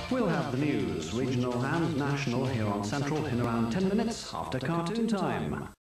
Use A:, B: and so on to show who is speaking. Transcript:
A: We'll have the news, regional and national, here on Central in around 10 minutes after cartoon time.